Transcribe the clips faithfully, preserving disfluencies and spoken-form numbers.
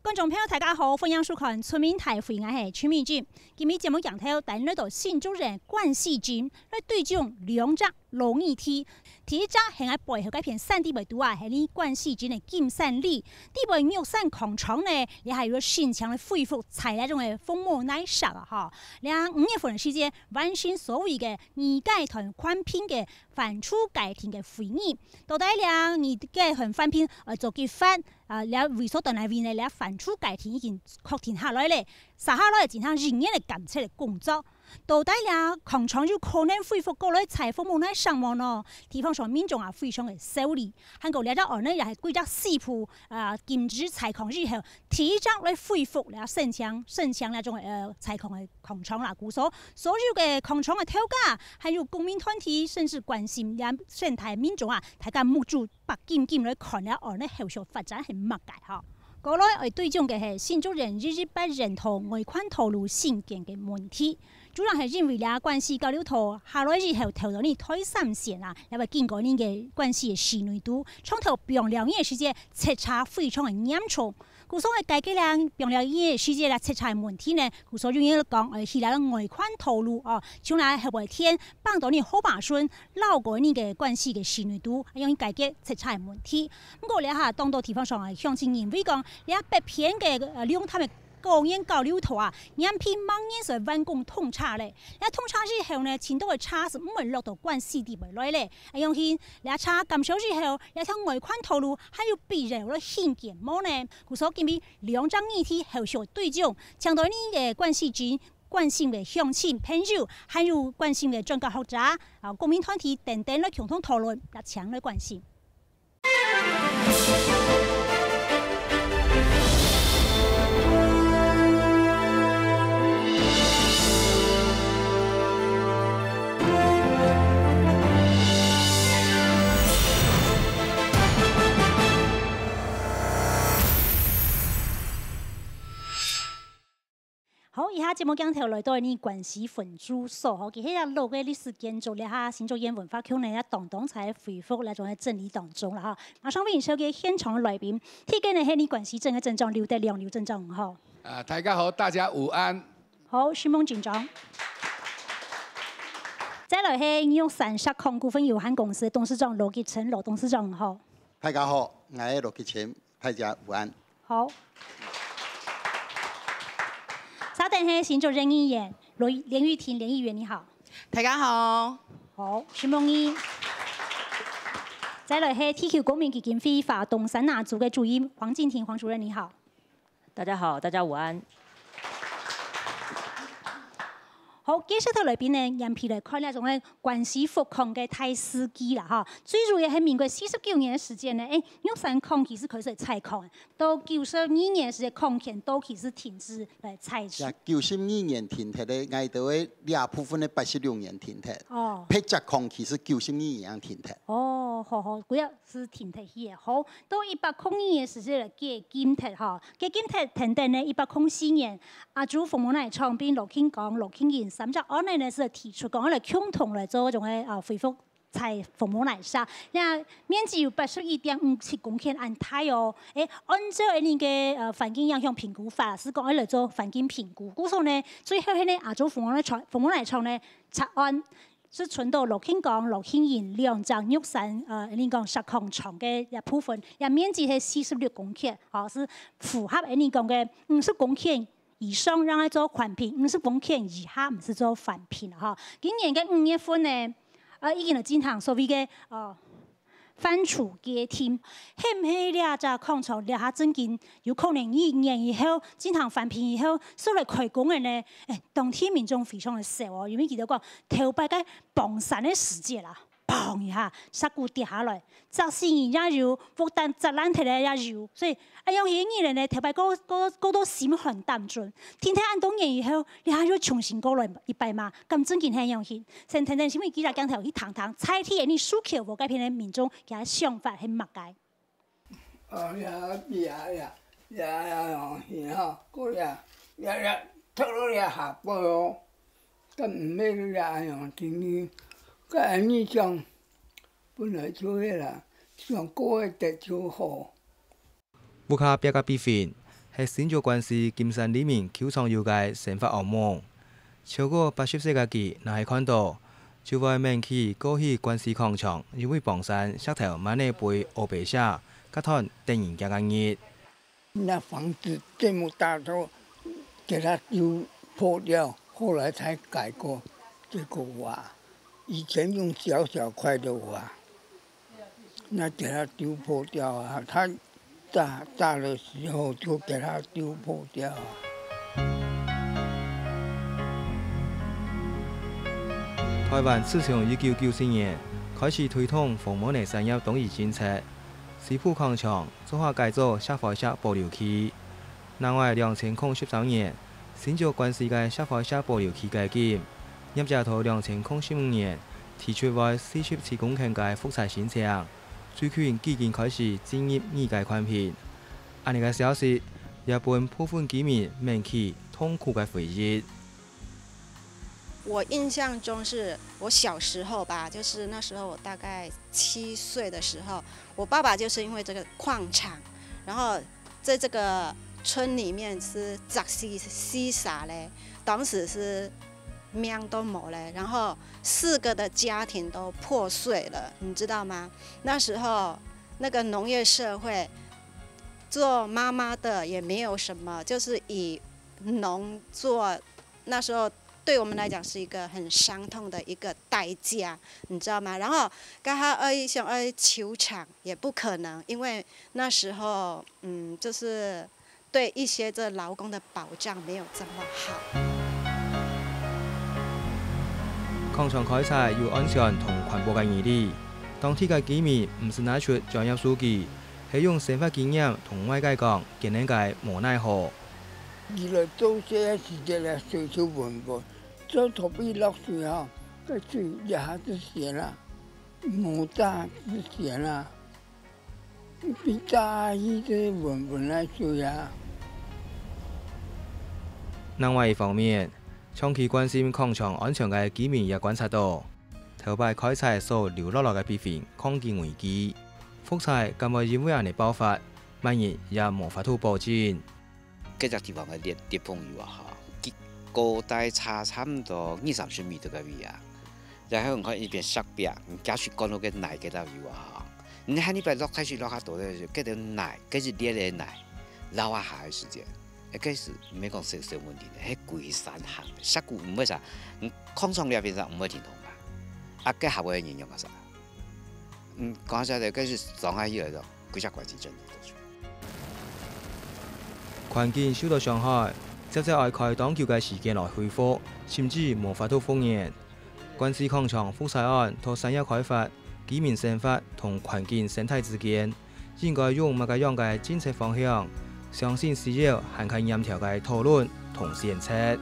观众朋友，大家好，欢迎收看《村民台》，我是曲明俊。今日节目镜头带来到新主人关系金来对奖两只龙椅梯。第一只是喺背后嗰片山地位度啊，係呢关系金嘅金山里。地位玉山礦場呢，你係要新強嘅恢復採那種嘅風魔奶沙啊！哈，你五月份嘅時間完成所謂嘅二階段寬片嘅反出改庭嘅會議，到底兩二階段寬片誒做結法。啊！你為所當來為呢，你反出改庭已經確定下來咧，接下來進行人員嘅監測嘅工作。到底咧，礦場有可能恢復過來採風冇呢上網咯？地方上民眾啊非常嘅受理，韓國呢隻案呢又係規則四鋪啊禁止採礦之後，提早來恢復咧盛強盛強那種誒採礦嘅礦場啦。故所所有嘅礦場嘅投價，還有公民團體甚至關心兩生態民眾啊，大家目注白緊緊來看咧案呢後續發展係乜嘅嚇。過來我對象嘅係新主人日日不認同外寬道路興建嘅問題。主要係因為倆關係交流圖下來以後投到你推三線啊，因為經過你嘅關係嘅細膩度，從頭用兩年時間徹查非常嘅嚴重。故所謂解決倆用兩年時間嚟徹查問題呢，故所用嘢講誒，係倆外寬道路哦，將來後半天幫到你好把順，撈過你嘅關係嘅細膩度，用解決徹查問題。不過倆下當到地方上係鄉親認為講，倆北片嘅誒利用他們。公園交流圖啊，兩片茫然是完工通車咧。那通車之後呢，前度嘅車是唔會落到關係地位內咧。啊，用起那車減少之後，那條外寬道路還有必然嘅興建麼呢？故所今日兩張議題後續對象，搶到你嘅關係金、關心嘅鄉親朋友，還有關心嘅專家學者、啊公民團體等等嚟共同討論，嚟搶嚟關心。好，以下節目鏡頭來到呢關係分駐所，吼，佢喺老嘅歷史建築咧嚇，新竹縣文化區呢，當當才恢復咧，仲喺整理當中啦嚇。馬上歡迎收嘅現場嘅來賓，睇緊呢係呢關係鎮嘅鎮長劉德亮劉鎮長，好。 啊，大家好，大家午安。 好，徐夢鎮長。再來係玉山石礦股份有限公司董事長羅吉成羅董事長，好。 大家好，我係羅吉成，大家午安。 好。稍等係新竹人議員羅連玉婷連議員，你好。 大家好。 好，徐夢儀。再來係 T Q 公民基金會發動三拿組嘅主任黃靜婷黃主任，你好。 大家好，大家午安。好，接下頭裏邊呢，人皮嚟看呢種嘅關係復礦嘅大事記啦，哈。最主要係民國四十九年嘅時間呢，誒，玉山礦其實開始採礦，到九十二年時嘅礦權都其實停止嚟採取。 九十二年停停咧，挨到嘅兩部分咧八十六年停停。 哦。 撇石礦其實九十二年停停。 哦，好好，嗰日是停停嘅。好，到一百零二年時節嚟嘅金鐵哈，嘅金鐵停停呢，一百零四年，阿祖馮母奶創邊羅慶港羅慶賢。三隻案例呢是提出講嚟共同嚟做種嘅啊恢復採鳳母奶沙，那面積有八十一點五七公頃安大哦。誒，按照呢個誒環境影響評估法是講嚟做環境評估，故所呢最後係呢亞洲鳳母奶廠鳳母奶廠呢拆案是存到羅慶港羅慶賢兩張玉山誒呢個石礦場嘅一部分，也面積係四十六公頃，哦是符合呢個嘅五十公頃。以上讓佢做環評，五十公頃以下唔是做環評啦，哈。今年嘅五月份呢，啊已經嚟進行所謂嘅哦反出改庭，係唔係兩隻礦場兩下真經有可能一年以後進行環評以後，所嚟開工嘅呢？誒，當天民眾非常嘅少哦，因為記得講頭擺嘅傍山嘅時節啦。砰一下，石骨跌下來，砸死人也有，復旦砸爛鐵咧也有，所以哎呀，現人咧頭擺個個個都心很擔準，天天按當年以後，你還要重新過來一擺嘛，咁真件係樣嘢，先聽聽新聞記者講頭去談談，採鐵你訴求無改變嘅民眾嘅想法係乜解？ 哦呀呀呀呀呀呀哈，嗰呀呀呀，偷咗呀下波哦，咁唔咩呀樣天天。個安尼講，本來就係啦，上高嘅地就好。 烏卡比亞比芬是新竹县市金山里面球场游嘅生发噩梦。超过八十岁嘅佢，若係看到，就會明起過去關西礦場，因為傍山石頭萬里背黑白寫，吉團突然間嘅熱。 那房子这么大都给它丢破掉，后来才改过这个瓦。以前用小小块的瓦，那给它丢破掉啊！它大大的时候就给它丢破掉。 台灣自從一九九四年開始推動房屋內產業統一政策，西埔礦場做下改造石灰石保留區。另外，兩千零十三年新竹縣市嘅石灰石保留區改建，入閘到兩千零十五年提出為四十七公頃嘅複雜新場，最近基建開始進入二階寬片。安尼嘅消息，日本部分居民明起痛苦嘅回憶。 我印象中是我小时候吧，就是那时候我大概七岁的时候，我爸爸就是因为这个矿场，然后在这个村里面是杂西西撒嘞，当时是命都没了，然后四个的家庭都破碎了，你知道吗？那时候那个农业社会，做妈妈的也没有什么，就是以农做，那时候。对我们来讲是一个很伤痛的一个代价，你知道吗？然后跟他呃想呃球场也不可能，因为那时候嗯就是对一些这劳工的保障没有这么好。 礦場開採要安全同環保嘅原理，當地嘅居民唔是拿出專業數據，係用生活經驗同外界講，見人嘅無奈何。 二來做些時間咧，水少緩緩。做土地落水啊，個水一下就鹹啦，冇大就鹹啦，比大啲啲緩緩來水啊。 另外一方面，長期關心礦場安全嘅居民也觀察到，頭擺開採所留落來嘅批評抗建危機，複採咁會因為人哋爆發，萬一也無法度保證。 嗰隻地方嘅烈烈風雨啊！高低差差唔多二三十米度嘅位啊，然後我一邊石壁，假設講到嘅泥幾多油啊？你睇呢邊落開始落下多咧，嗰條泥，嗰是烈嘅泥，流下下嘅時間，嗰是唔係講少少問題嘅，係鬼山行，石股唔會啥，礦場裏邊上唔會停動嘛，啊，嗰下會影響個啥？嗯，講下嚟，嗰是撞下起來就幾隻怪子真嘅。 環境受到傷害。接着愛開當橋嘅時間來恢復，甚至無法度復原。關西礦場複採案同產業開發、居民生活同環境生態之間，應該用乜嘅樣嘅政策方向，相信需要涵蓋嚴條嘅討論同檢測。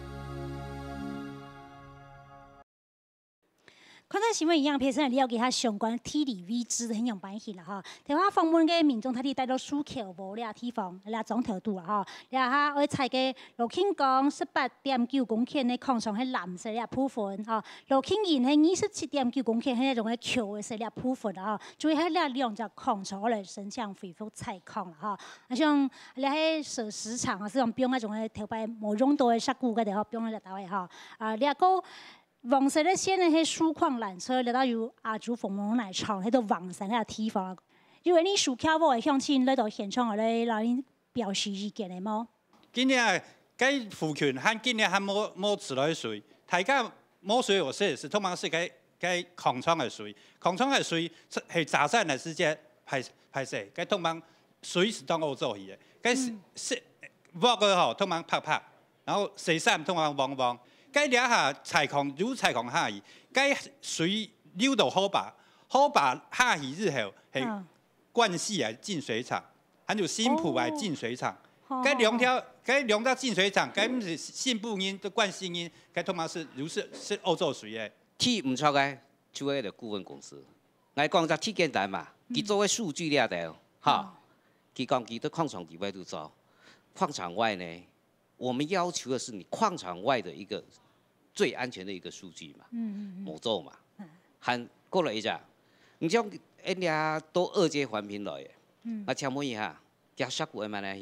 看到新聞一樣，譬如了解下相關地理位置很有關係啦哈。台灣訪問嘅民眾，他哋帶到蘇口無呢個地方，呢個總頭度啦哈。然後哈，我採嘅羅慶江十八點九公頃嘅礦場係藍色嘅部分哈，羅慶園係二十七點九公頃係種嘅球嘅色嘅部分啦哈。主要係呢兩隻礦場嚟申請恢復採礦啦哈。啊像你喺石屎場啊，這種標嗰種嘅頭擺冇用到嘅石股嗰啲嗬，標喺度打位哈。啊，你個。黃色咧線咧係蘇礦纜車嚟到由亞洲鳳凰奶廠喺度黃山嘅地方。如果你蘇橋我係鄉親嚟到現場嚟嚟你表示意見嘅冇？ 今年該附近和今年還冇冇自來水，大家冇水有設施，通常是該該礦場嘅水，礦場嘅水係早上嘅時間排排射，該通常水是當歐洲去嘅，該是是挖個吼通常拍拍，然後西山通常旺旺。該兩下採礦如採礦下去，該水流到好把，好把下去日後係關西啊進水廠，還有新埔啊進水廠。該兩條該兩條進水廠，該唔是新埔因都關西因，該通常是如是是歐洲水嘅。 鐵唔錯嘅，就係個顧問公司。我講就鐵簡單嘛，佢做嘅數據了的，哈，佢講佢對礦場地位都做，礦場外呢，我們要求的是你礦場外的一個。最安全的一個數據嘛，冇做嘛，還過來一隻，你像人家都二階環評來嘅，我請問一下，加石股係咪嚟去？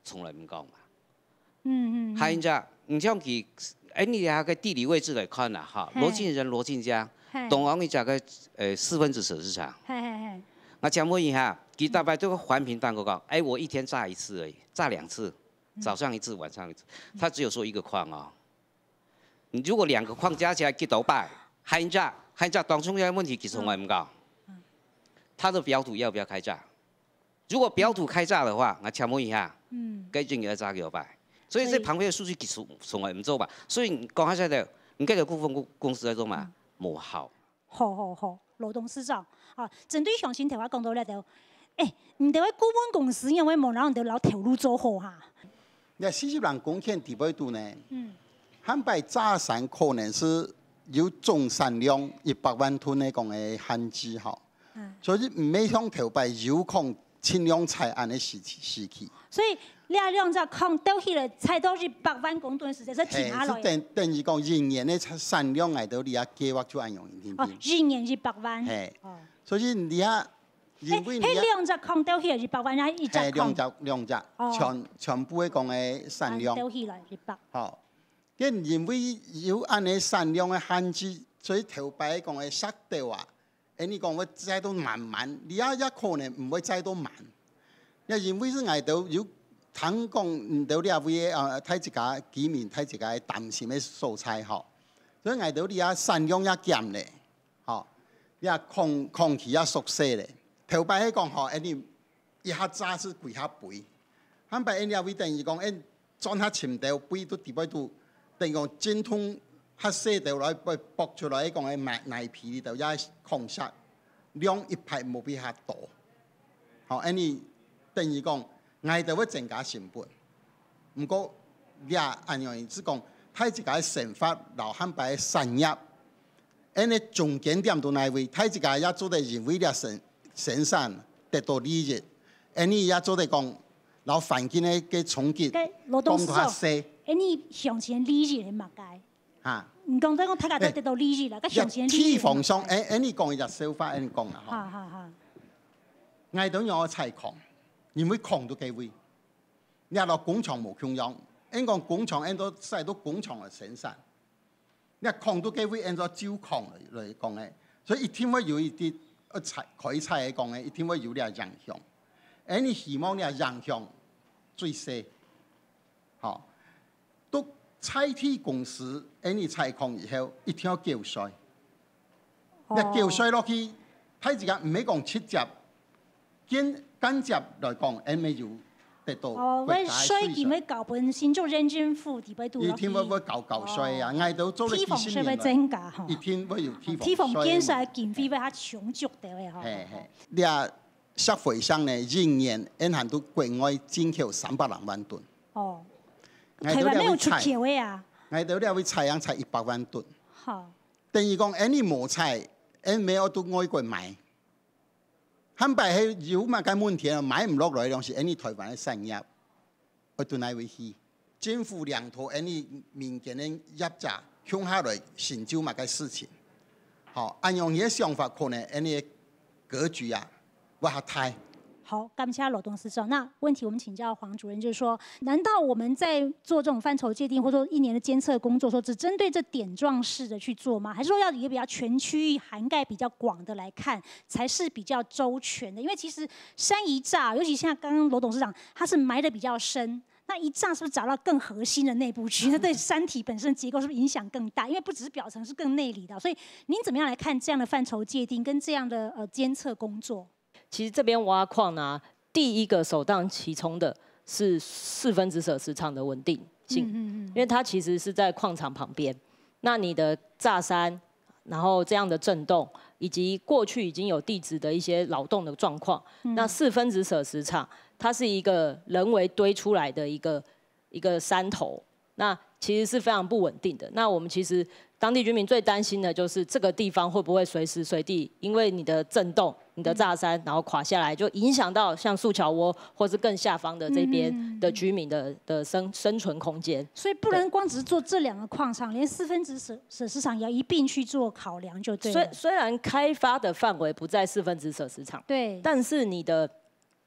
从来唔讲嘛。 嗯嗯。 还因只，唔像佢，哎，你下个地理位置来看啦，哈，罗晋人罗晋江，东王一只个呃四分子舍市场。 嘿嘿嘿。 我讲问一下，佢大概这个环评蛋糕讲，哎，我一天炸一次而已，炸两次，早上一次，晚上一次，他只有说一个矿哦。你如果两个矿加起来几多百？还因只，还因只当中的问题其实从来唔讲。它的表土要不要开炸？如果表土开炸的话，我请问一下，嗯，该进要炸几百？所以这旁边的数据其实从来唔做吧。所以讲下来的，你这个股份公司在做嘛，冇好。 好好好，罗董事长，啊，针对上新台话讲到咧就，诶，唔对位股份公司因为冇人哋老投入做好哈。 那四十人贡献地位度呢？ 嗯， 汉白炸山可能是有总产量一百万吨的讲的限制哈。嗯，所以唔每向头摆有空清量菜案的时时期。 所以你啊两只空倒起来，菜到一百万公吨实在是停下来。 等等于讲一年的产量来到你啊计划就按用一点点。 哦，一年一百万。 嘿，所以你啊，因为你啊，两只空倒起来一百万，然后一只空。 两只两只，全全部的讲的产量。 倒起来一百。 好，因因为有按的产量的限制，所以头摆讲的杀掉啊。誒，你講會栽到慢慢，你也也可能唔會栽到慢，因因為是捱到有通講唔到你會啊睇自家居民睇自家擔心嘅蔬菜嗬，所以捱到你也產量也減咧，嗬，你也空空氣也縮細咧，頭擺喺講嗬，誒你一下炸是幾下肥，後擺誒你會等於講誒裝下潛掉肥都地擺都等於講精通。黑色掉落去，剝出來講嘅奶奶皮裏頭也空殺，量一排冇比較多。好，因為等於講，捱到會增加成本。唔過，你啊按樣子講，睇自家成法留慳擺產業，因為中間點到哪位，睇自家也做得認為了生生產得到利益，因為也做得講，留環境嘅嘅衝擊，講下細。 因為向前利益嘅物界。 嚇！ 唔講得講大家都得到利益啦，咁上前利益。 地方上，誒誒，你講嘅就手法，你講啦， 嚇嚇嚇。 嗌到有採礦，因為礦都幾位，你落工廠冇供應，因講工廠因到使到工廠嚟生產，你礦都幾位因咗招礦嚟嚟講嘅，所以一定會有一啲誒採可以採嘅講嘅，一定會有啲影響。誒，你希望你影響最細，好都。採地公司，因為採礦以後一定要繳稅。你繳稅落去，睇自己唔係講直接，間間接來講，因為要得到哦，我稅佢咪搞本新做人政府地位度一天會會搞搞稅啊，嗌到做咗幾十年啦。 增加嗬。 一天會有地方稅。 地方建設經費會較充足的嘅嗬。 係係，你啊，社會上呢，一年銀行都國外進口三百零萬噸。 哦。台灣沒有出口嘅啊！ 我到了會採樣採一百萬噸。 好。 等於講，any冇採，any 沒有到外國買。坦白係有乜嘅問題啊？買唔落來東西，any 台灣嘅產業，我到哪會去？政府兩頭 any 民間嘅業者向下來成就乜嘅事情？好，按用呢個想法，可能 any 格局啊，我下太。 好，感謝羅董事長。那問題我們請教黃主任，就是說，難道我們在做這種範疇界定，或者說一年的監測工作，說只針對這點狀式的去做嗎？還是說要一個比較全區域涵蓋比較廣的來看，才是比較周全的？因為其實山一炸，尤其像剛剛羅董事長，他是埋得比較深，那一炸是不是炸到更核心的內部區？那對山體本身結構是不是影響更大？因為不只是表層，是更內裡的。所以您怎麼樣來看這樣的範疇界定跟這樣的呃監測工作？ 其實這邊挖礦呢，第一個首當其衝的是四分子舍市場的穩定性，嗯嗯嗯，因為它其實是在礦場旁邊，那你的炸山，然後這樣的震動，以及過去已經有地質的一些勞動的狀況，嗯、那四分子舍市場它是一個人為堆出來的一個一個山頭，那其實是非常不穩定的。那我們其實當地居民最擔心的就是這個地方會不會隨時隨地因為你的震動、你的炸山，然後垮下來，就影響到像樹橋窩或是更下方的這邊的居民的的生生存空間。 所以不能光只是做這兩個礦場，連四分子舍舍市場也要一併去做考量就對了。 雖雖然開發的範圍不在四分子舍市場， 對， 但是你的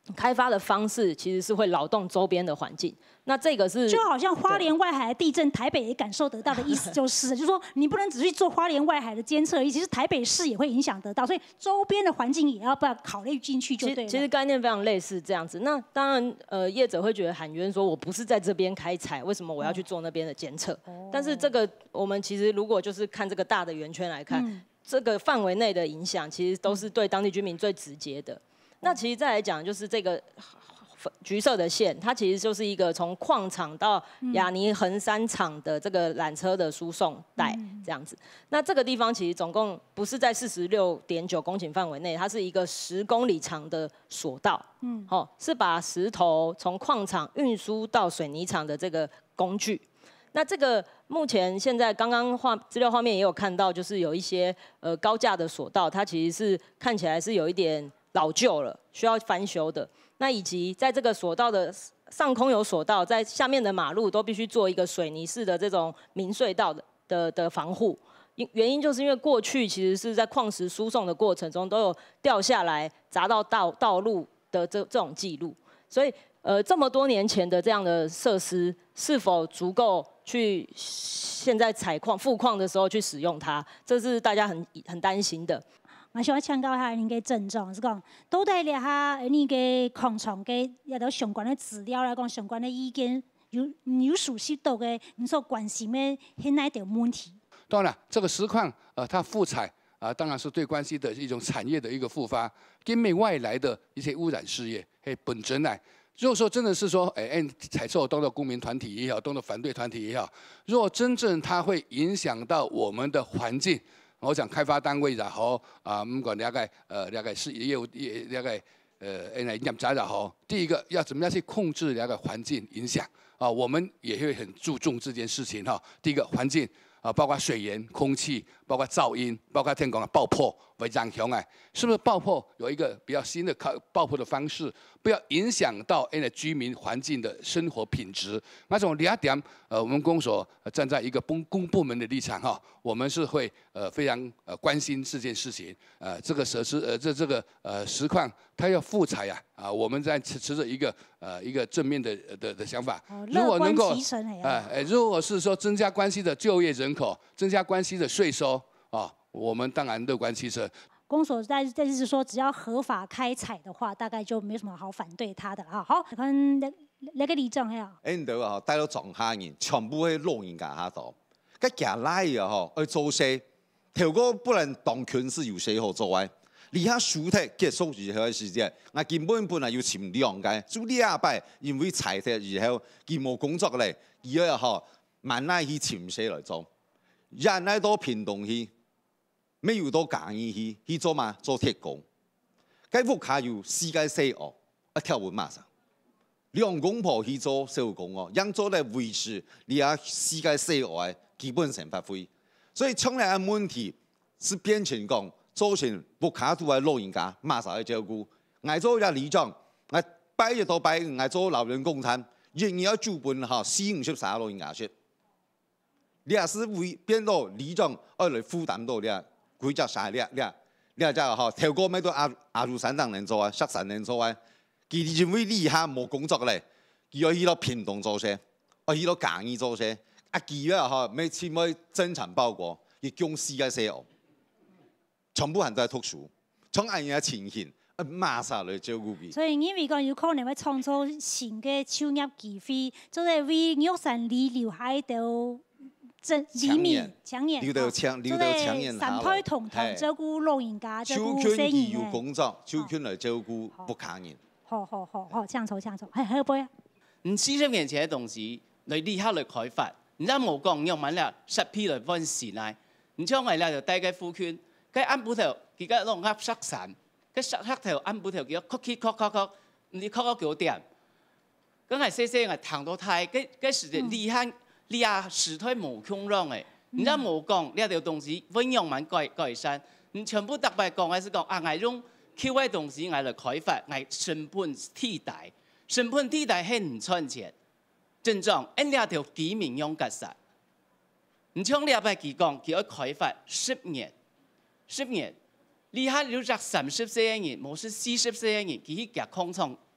开发的方式其实是会扰动周边的环境。那这个是就好像花莲外海的地震，台北也感受得到的意思就是，就是说你不能只去做花莲外海的监测，其实台北市也会影响得到，所以周边的环境也要不要考虑进去就对了。 其实概念非常类似这样子。那当然，呃，业者会觉得喊冤说，我不是在这边开采，为什么我要去做那边的监测？哦、但是这个我们其实如果就是看这个大的圆圈来看，嗯、这个范围内的影响其实都是对当地居民最直接的。那其实再来讲，就是这个橘色的线，它其实就是一个从矿场到亚泥横山厂的这个缆车的输送带这样子。那这个地方其实总共不是在四十六点九公顷范围内，它是一个十公里长的索道。嗯，哦，是把石头从矿场运输到水泥厂的这个工具。那这个目前现在刚刚画资料画面也有看到，就是有一些呃高架的索道，它其实是看起来是有一点老旧了，需要翻修的。那以及在这个索道的上空有索道，在下面的马路都必须做一个水泥式的这种明隧道的的的防护。原因就是因为过去其实是在矿石输送的过程中都有掉下来砸到道道路的这这种记录，所以呃这么多年前的这样的设施是否足够去现在采矿复矿的时候去使用它，这是大家很很担心的。 我想要请教下您嘅症状，是讲到底咧下你嘅矿场嘅一啲相關嘅資料來講，相關嘅意見有有熟悉到嘅，你所關心嘅係哪一條問題？ 當然，這個石礦呃，它復採啊，當然是對關係的一種產業的一個復發，跟沒外來的一些污染事業，係本身來。如果說真的是說，哎哎，採購當到公民團體也好，當到反對團體也好，如果真正它會影響到我們的環境。我想開發單位也好，啊，唔管了解，呃，了解事業務業了解，呃，誒業者也好，第一個要怎麼樣去控制了解環境影響啊？我們也會很注重這件事情哈。第一個環境啊，包括水源、空氣，包括噪音，包括聽講的爆破為影響哎，是不是爆破有一個比較新的靠爆破的方式，不要影響到誒居民環境的生活品質？那種兩點，呃，我們公所站在一個公公部門的立場哈，我們是會呃非常呃關心這件事情。呃，這個設施呃這這個呃石礦它要復採啊，啊，我們在持持着一個呃一個正面的的的想法。如果能夠，呃，呃，如果是說增加關係的就業人口，增加關係的稅收啊，我們當然樂觀其成。 公所在在就是說，只要合法開採的話，大概就沒什麼好反對它的啦。好，看那那個里長呀， 因度啊，帶到莊下人，全部喺老人家下度，佢行來啊，吼，去做事，頭個不能當權是有誰好做嘅，而家書體結束以後嘅時間，我根本本來要潛兩嘅，做呢一擺因為裁撤以後，佢冇工作咧，而家吼慢慢去潛死來做，人喺度平動去。沒有到港義去去做嘛？做鐵工，該屋下有世界四哦，一條文馬上，兩公婆去做小工哦，讓做嚟維持你啊世界四哦嘅基本生活費。所以從來嘅問題是變成講，造成屋下都係老人家馬上去照顧。我做一里長，我拜一到拜五，我做老人共餐，仍然要主本嚇四五十三老人家說，你也是會變到里長而來負擔到你啊。佢就晒你啊！你啊，你啊就嗬，頭個咩都阿阿魯山當人做啊，石山人做啊，佢認為呢下冇工作咧，佢要去到屏東做些，我去到嘉義做些，啊佢啊嗬，每次每增產報告，亦公司嘅寫哦，全部人都係讀書，從人嘅情形，啊馬上嚟照顧佢。 所以因為講有可能會創造新嘅就業機會，就係為玉山里留下一條。里面強眼， 留到強，留到強眼下咯。三胎同堂照顧老人家，照顧細人。有工作，就權嚟照顧不卡人。 好好好好，這樣做這樣做，係係杯啊！ 唔四十年前嘅東西，你立刻嚟開發，而家冇講用乜啦，十批嚟溫時嚟，唔將嚟啦就帶個副權，佢按部頭，佢個弄合塞散，佢塞黑頭按部頭叫曲曲曲曲曲，唔知曲曲幾點，咁係細細個彈到太，佢佢時就厲害。你啊，時態無空讓誒，你家冇講呢條東西運用蠻改改善，你全部特別講係是講啊，我用舊嘅東西我嚟開發，我成本替代，成本替代係唔賺錢，真正因呢條居民用吉實，你從呢一擺佢講，佢要開發十年，十年，你下要值三十四億元，冇是四十四億元，佢去夾礦廠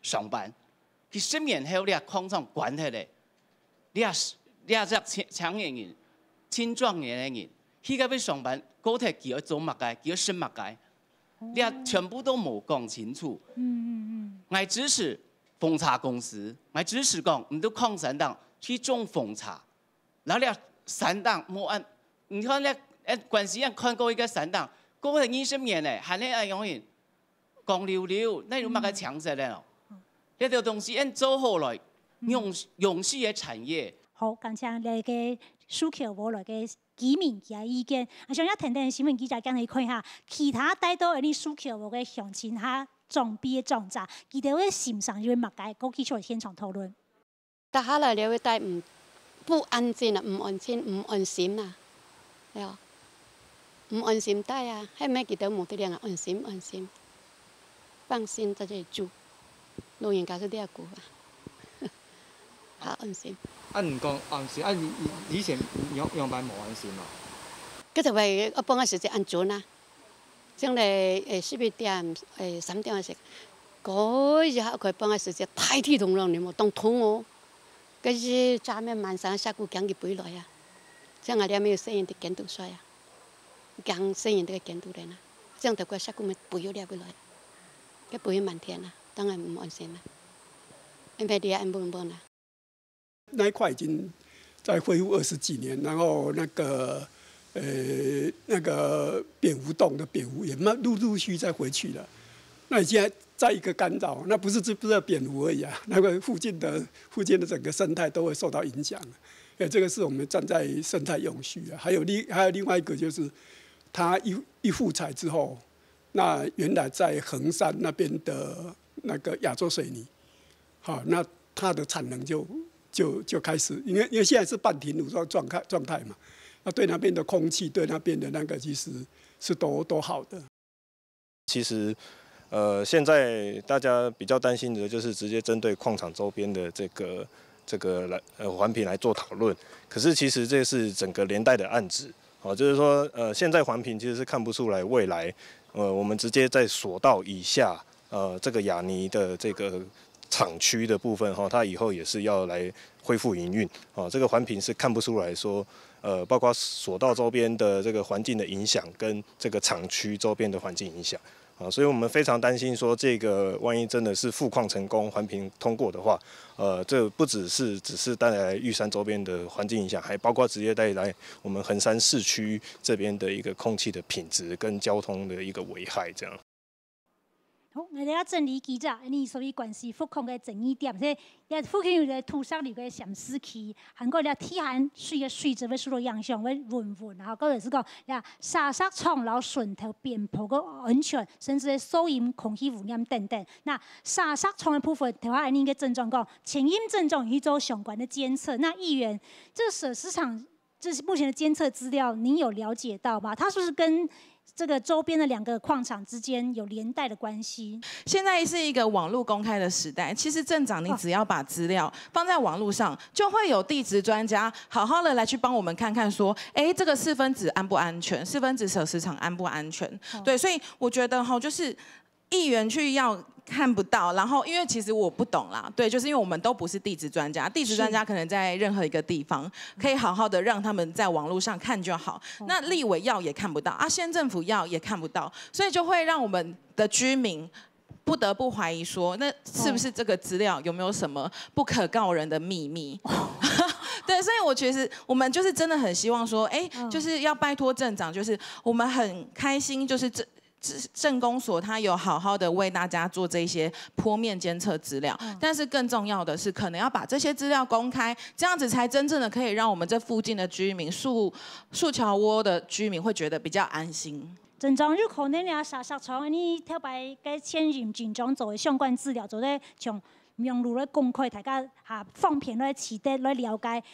上班，佢十年後你礦場關起嚟，你啊你啊只青青年人、青壯年嘅人，佢個要上班，高鐵佢要做乜嘅，佢要升乜嘅，你啊全部都冇講清楚。嗯嗯嗯。我支持奉茶公司，我支持講唔到礦山黨去種奉茶，然後你啊山黨冇按，你看你誒關係人看過一個山黨，過咗二十年咧，還咧係永遠光溜溜，那有乜嘅強勢咧？呢條東西按做好來，永永續嘅產業。 好，感謝你嘅訴求，我來嘅幾名嘅意見。我想一聽聽新聞記者講你看下，其他帶到嘅啲訴求，我嘅鄉親下裝備嘅裝備，佢哋會欣賞就會默解，過去出嚟現場討論。 但下來你會帶唔不安全啊，唔安全，唔安心啊，係啊，唔安心帶啊，係咩佢哋冇得兩啊，安心安心，放心在這裡住，老人家是這樣過啊，好安心。 啊，唔講安心，啊以以前用用班冇安心咯。 嗰就係我幫我時間安全啊，將嚟誒十一點誒三點嘅時，嗰日佢幫我時間太激動啦，你冇當痛我。嗰時早面晚上下午講佢背來啊，這樣我哋沒有聲音的監督出來啊，講聲音的監督嚟啦，這樣就個下午咪背咗啲背來，佢背咗滿天啦，當然唔安心啦，因為啲人唔幫啦。 那一塊已經在恢復二十幾年，然後那個呃那個蝙蝠洞的蝙蝠也慢陸陸續續再回去了。那現在再一個干擾，那不是只不是蝙蝠而已啊，那個附近的附近的整個生態都會受到影響。誒，這個是我們站在生態永續啊。還有另還有另外一個就是，它一一復採之後，那原來在橫山那邊的那個亞洲水泥，好，那它的產能就。就就開始，因為因為現在是半停爐狀狀態狀態嘛，那對那邊的空氣，對那邊的那個其實是都都好的。 其實，呃，現在大家比較擔心的就是直接針對礦場周邊的這個這個來呃環評來做討論。可是其實這是整個連帶的案子，哦，就是說，呃，現在環評其實是看不出來未來，呃，我們直接在索道以下，呃，這個亞泥的這個。廠區的部分哈，它以後也是要來恢復營運啊。這個環評是看不出來說，呃，包括索道周邊的這個環境的影響，跟這個廠區周邊的環境影響啊，所以我們非常擔心說，這個萬一真的是復礦成功，環評通過的話，呃，這不只是只是帶來玉山周邊的環境影響，還包括直接帶來我們橫山市區這邊的一個空氣的品質跟交通的一個危害，這樣。 好，我哋一整理記者，呢所謂關係復礦嘅爭議點，即係也附近有啲土石流嘅潛勢期，韓國咧天然水嘅水質會受到影響，會混混，然後嗰陣時講，呀沙石廠樓順頭邊坡嘅安全，甚至係噪音、空氣污染等等。那沙石廠嘅部分，台灣呢個症狀講，前因症狀去做相關的監測。那議員，這個sở市場，這是目前的監測資料，您有了解到嗎？它是不是跟這個周邊的兩個礦場之間有連帶的關係？ 現在是一個網絡公開的時代，其實鎮長你只要把資料放在網絡上，就會有地質專家好好的來去幫我們看看，說，哎，這個四分子安不安全？四分子sở市場安不安全？哦、對，所以我覺得哈，就是議員去要。看不到，然後因為其實我不懂啦，對，就是因為我們都不是地質專家，地質專家可能在任何一個地方可以好好的讓他們在網絡上看就好。那立委要也看不到，啊，縣政府要也看不到，所以就會讓我們的居民不得不懷疑說，那是不是這個資料有沒有什麼不可告人的秘密？對，所以我其實我們就是真的很希望說，哎，就是要拜託鎮長，就是我們很開心，就是這。鎮公所他有好好的為大家做這些坡面監測資料，嗯、但是更重要的是，可能要把這些資料公開，這樣子才真正的可以讓我們這附近的居民、樹樹橋窩的居民會覺得比較安心。 鎮長，有可能你沙石廠你特別嘅前任鎮長做嘅相關資料，做咧從網絡咧公開，大家下方便咧、取得咧了解。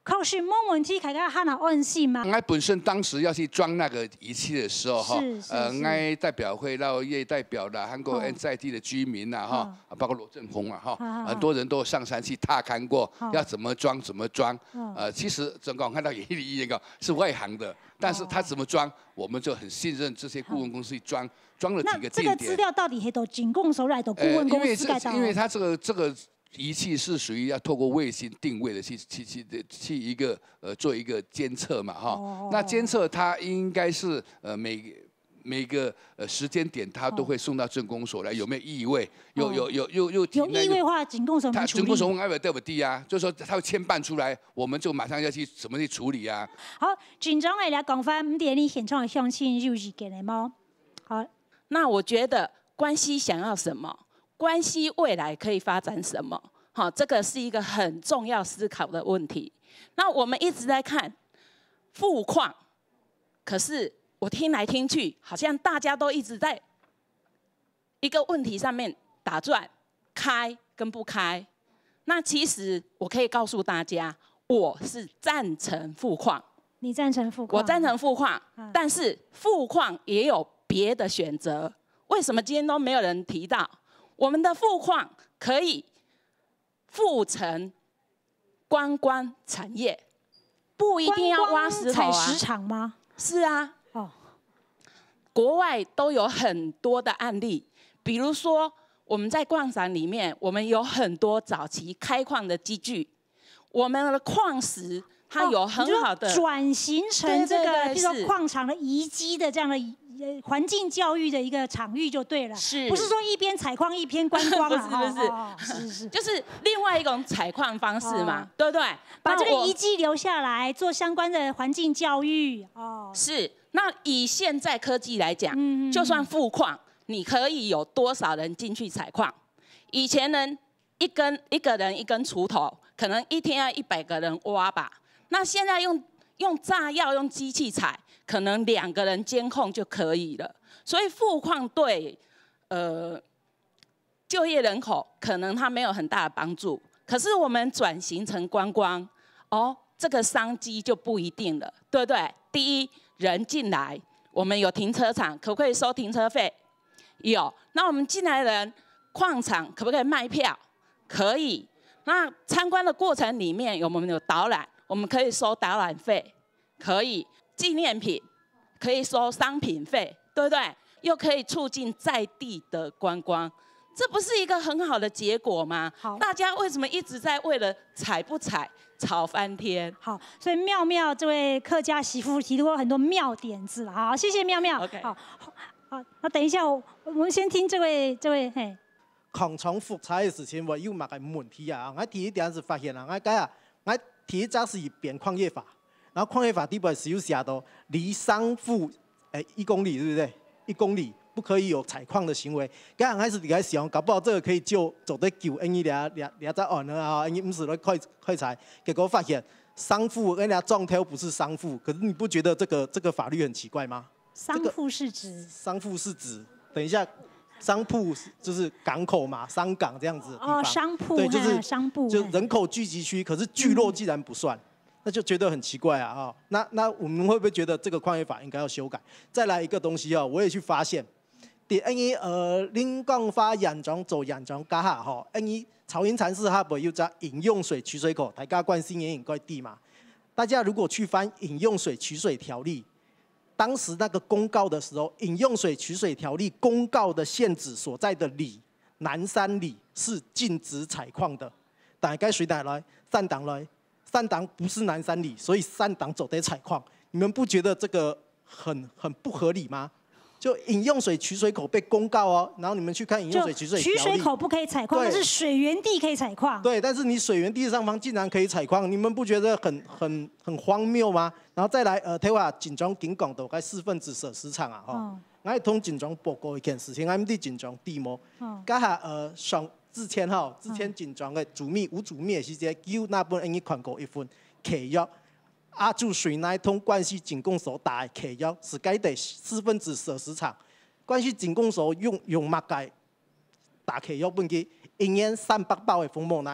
考试没问题，大家很安心嘛。 我本身当时要去装那个仪器的时候，哈，呃，我代表会到业代表啦，韩国在地的居民呐，哈，包括罗振峰啊，哈，很多人都上山去踏勘过，要怎么装怎么装。呃，其实整个我看到演艺里那个是外行的，但是他怎么装，我们就很信任这些顾问公司去装，装了几个定点。 那这个资料到底还都仅供收来的顾问公司盖到？ 因为它这个这个。仪器是属于要透过卫星定位的去去去去一个呃做一个监测嘛哈，哦、那监测它应该是呃每每个呃时间点它都会送到镇公所来，有没有异味？有有有有有有异味的话，警共所它处理。 警共所安排对不对啊？就是说它会牵绊出来，我们就马上要去怎么去处理啊？ 好，警长来讲法，唔点你现场的相亲就是给你吗？好， 那我觉得关系想要什么？关系未来可以发展什么？好，这个是一个很重要思考的问题。那我们一直在看富矿，可是我听来听去，好像大家都一直在一个问题上面打转，开跟不开。那其实我可以告诉大家，我是赞成富矿。 你赞成富矿？ 我赞成富矿，嗯、但是富矿也有别的选择。为什么今天都没有人提到？我们的富矿可以复成观光产业，不一定要挖石头啊。 采石场吗？ 是啊。哦。国外都有很多的案例，比如说我们在矿场里面，我们有很多早期开矿的机具，我们的矿石它有很好的、 哦、转型成这个，比如说矿场的遗迹的这样的。环境教育的一个场域就对了， 是， 不是说一边采矿一边观光啊？ 不是不是， 哦、是是， 就是另外一种采矿方式嘛，哦、对不对？ 把这个遗迹留下来，做相关的环境教育。哦， 是。那以现在科技来讲，嗯、就算富矿，你可以有多少人进去采矿？以前人一根一个人一根锄头，可能一天要一百个人挖吧。那现在用用炸药用机器采。可能两个人监控就可以了，所以富矿对呃就业人口可能它没有很大的帮助。可是我们转型成观光，哦，这个商机就不一定了，对不对？第一，人进来，我们有停车场，可不可以收停车费？有。那我们进来的人，矿场可不可以卖票？可以。那参观的过程里面，有没有导览？我们可以收导览费，可以。纪念品可以收商品费，对不对？又可以促进在地的观光，这不是一个很好的结果吗？好，大家为什么一直在为了采不采吵翻天？ 好，所以妙妙这位客家媳妇提出了很多妙点子了。好，谢谢妙妙。 OK， 好，好，那等一下我我们先听这位这位嘿。 矿场复采的事情，我有乜嘅问题啊？我第一点是发现啊，我解啊，我第一则是变矿业法。然后矿业法第八是有写到，离商埠诶一公里，对不对？一公里不可以有采矿的行为。刚开始你开始想，搞不好这个可以救走得救，因为俩俩俩在岸啊，因为不是来快快采，结果发现商埠人家撞头不是商埠，可是你不觉得这个这个法律很奇怪吗？ 商埠是指？ 商埠是指，等一下。商铺就是港口嘛，商港这样子的地方。 哦，商铺对，就是商铺， 就人口聚集区。可是聚落既然不算，嗯、那就觉得很奇怪啊！哈，那那我们会不会觉得这个矿业法应该要修改？再来一个东西啊，我也去发现，第因为呃，临港发严重做严重加下哈，因为草原禅寺它不有在饮用水取水口，大家关心也应该地嘛。大家如果去翻饮用水取水条例。当时那个公告的时候，饮用水取水条例公告的限制所在的里南山里是禁止采矿的。但该水哪来？善党来，善党不是南山里，所以善党走得采矿。你们不觉得这个很很不合理吗？就饮用水取水口被公告哦，然后你们去看饮用水取水条例， 取水口不可以采矿，但是水源地可以采矿。 对，但是你水源地上方竟然可以采矿，你们不觉得很很很荒谬吗？然后再来，呃，睇话警庄警港度嘅四分子设施场啊，吼、哦，我係通警庄報告一件事情，我哋警庄地模，家下呃上之前吼，之前警庄嘅主秘吴主秘嘅時節，叫那本英語看過一份契約。阿住水那通关系警供所打的契約，是該地四分子設施場，關係警供所用用乜嘅打契約本機，一年三百包嘅風毛奶，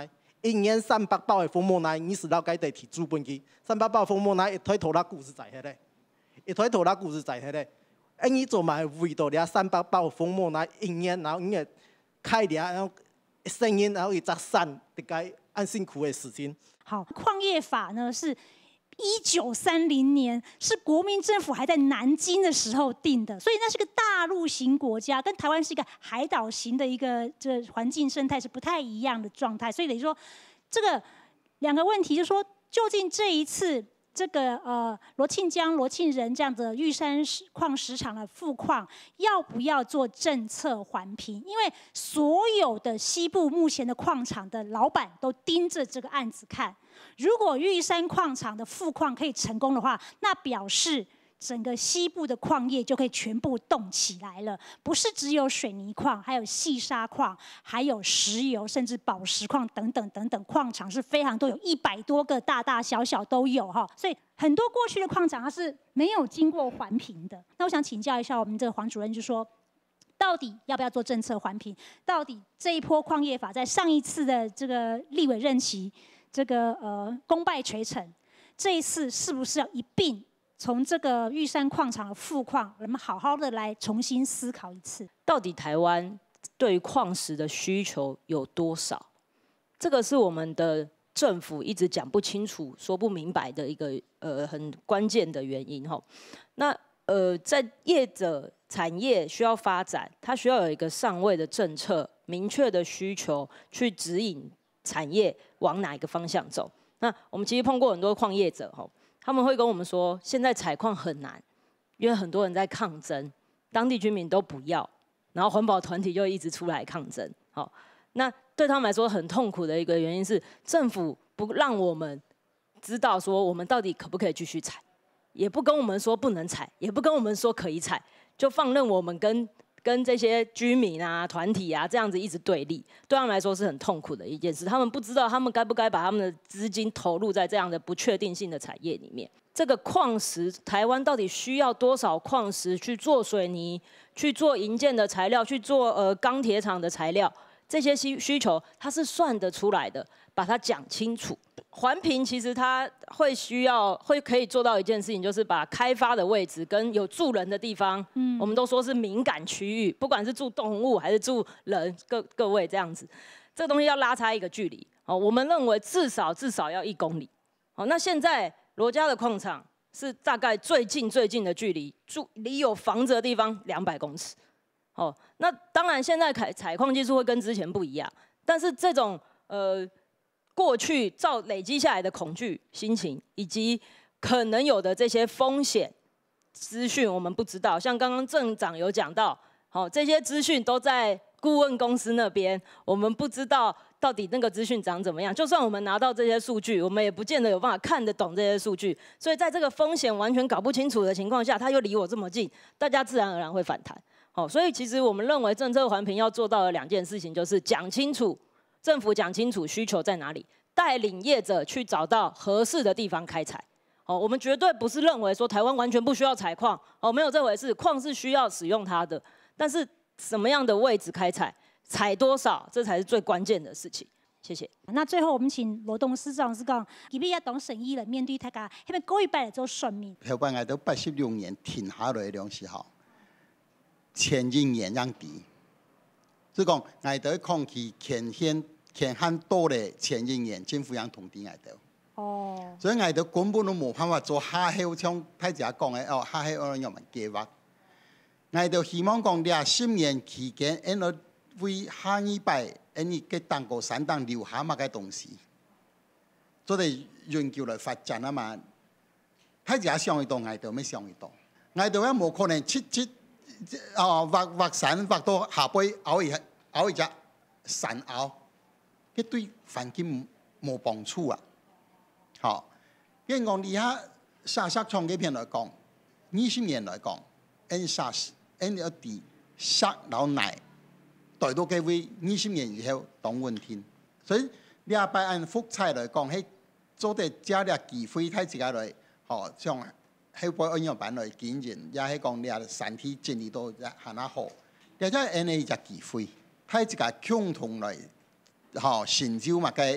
一年三百包的蜂窝奶，你是老该得提资本去。三百包蜂窝奶一推头拉股是在迄个，一推头拉股是在迄个。哎，你做嘛为到了三百包蜂窝奶一年，然后你也开了，然后声音，然后一只散，这个按辛苦的事情。 好，矿业法呢是一九三零年，是国民政府还在南京的时候定的，所以那是个大陆型国家，跟台湾是一个海岛型的一个这环境生态是不太一样的状态，所以等于说这个两个问题，就是说究竟这一次这个呃罗庆江、罗庆仁这样的玉山矿石场的富矿，要不要做政策环评？因为所有的西部目前的矿场的老板都盯着这个案子看。如果玉山矿场的富矿可以成功的话，那表示整个西部的矿业就可以全部动起来了。不是只有水泥矿，还有细沙矿，还有石油，甚至宝石矿等等等等矿场是非常多，有一百多个，大大小小都有哈。所以很多过去的矿场它是没有经过环评的。那我想请教一下我们这个黄主任，就说到底要不要做政策环评？到底这一波矿业法在上一次的这个立委任期，这个呃功败垂成，这一次是不是要一并从这个玉山矿场的富矿，我们好好的来重新思考一次？ 到底台湾对于矿石的需求有多少？这个是我们的政府一直讲不清楚、说不明白的一个呃很关键的原因哈。那呃，在业者产业需要发展，它需要有一个上位的政策、明确的需求去指引产业往哪一个方向走。那我们其实碰过很多矿业者哈，他们会跟我们说，现在采矿很难，因为很多人在抗争，当地居民都不要，然后环保团体就一直出来抗争。好，那对他们来说很痛苦的一个原因是，政府不让我们知道说我们到底可不可以继续采。也不跟我们说不能采，也不跟我们说可以采，就放任我们跟跟这些居民啊、团体啊这样子一直对立，对他们来说是很痛苦的一件事。他们不知道他们该不该把他们的资金投入在这样的不确定性的产业里面。这个矿石，台湾到底需要多少矿石去做水泥、去做营建的材料、去做呃钢铁厂的材料？这些需需求它是算得出来的，把它讲清楚。环评其实它会需要会可以做到一件事情，就是把开发的位置跟有住人的地方，嗯，我们都说是敏感区域，不管是住动物还是住人，各各位这样子，这个东西要拉差一个距离。哦，我们认为至少至少要一公里。哦，那现在罗家的矿场是大概最近最近的距离，住离有房子的地方两百公尺。哦，那当然现在采采矿技术会跟之前不一样，但是这种呃过去造累积下来的恐惧心情，以及可能有的这些风险资讯，我们不知道。像刚刚镇长有讲到，好、哦，这些资讯都在顾问公司那边，我们不知道到底那个资讯长怎么样。就算我们拿到这些数据，我们也不见得有办法看得懂这些数据。所以在这个风险完全搞不清楚的情况下，他又离我这么近，大家自然而然会反弹。好，所以其实我们认为政策环评要做到的两件事情，就是讲清楚，政府讲清楚需求在哪里，带领业者去找到合适的地方开采。哦，我们绝对不是认为说台湾完全不需要采矿，哦，没有这回事，矿是需要使用它的，但是什么样的位置开采，采多少，这才是最关键的事情。谢谢。 那最后我们请罗董事长是讲，今日也当生意人，面对大家，迄边过一摆来做说明。 台湾挨到八十六年停下来的时候。前一年让低，即係講挨到空氣乾顯乾很多咧，前一年政府讓通知挨到。哦。所以挨到根本都冇辦法做下後像大家講嘅哦，下後有乜計劃？挨到希望講廿十年期間，因為為下一輩，因為嘅當個山當留下乜嘅東西，做嚟研究嚟發展啊嘛。大家想得到挨到咩想得到？挨到也冇可能七七。哦，挖挖山挖到下背拗一拗一隻山拗，佢對環境冇幫助啊！好，因為講而家沙石廠嗰邊來講，二十年來講，因沙因一啲石老奶帶到幾位二十年以後當問題，所以你阿拜按福彩來講，係做得加啲機會睇自己來，哦，像。喺個應用版來經營，也係講你係身體整理到係哪好，而且因為一個機會，睇一個共同來，嚇成就嘛嘅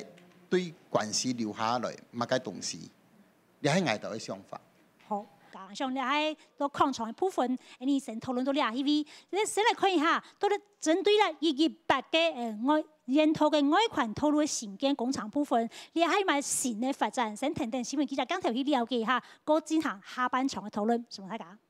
对关系留下来乜嘅东西，你係捱到嘅想法。 好，加上你喺到礦場嘅部分，你先討論到兩 E V， 你先嚟看一下，到底針對咧二月八嘅誒外研討嘅外環透露嘅新建工廠部分，你係咪新嘅發展？先聽聽新聞記者剛頭去了解一下，過進行下半場嘅討論，什麼大家？